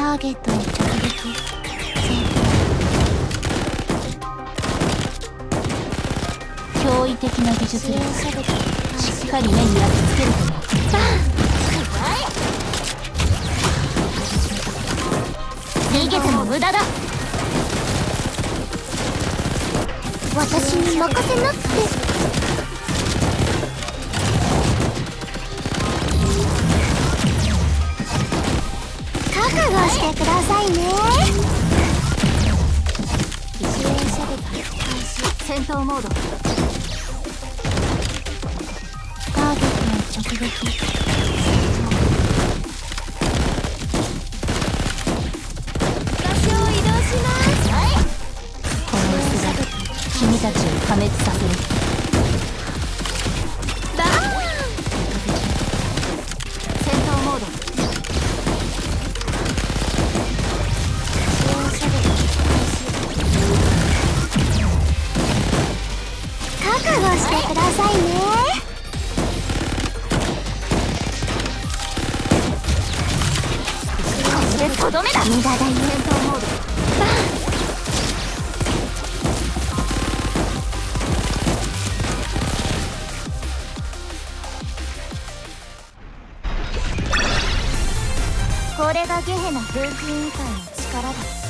ターゲットに直撃。驚異的な技術力。しっかり目に焼き付けるとも。逃げても無駄だ。私に任せなくて。覚悟してくださいね。支援射撃開始。戦闘モード。ターゲットの直撃。場所を移動します。この薄が君たちを破滅させる。バーン。戦闘モード。覚悟してくださいね。これでとどめだ。無駄だよ。戦闘モード。バン。これがゲヘナ風紀委員会の力だ。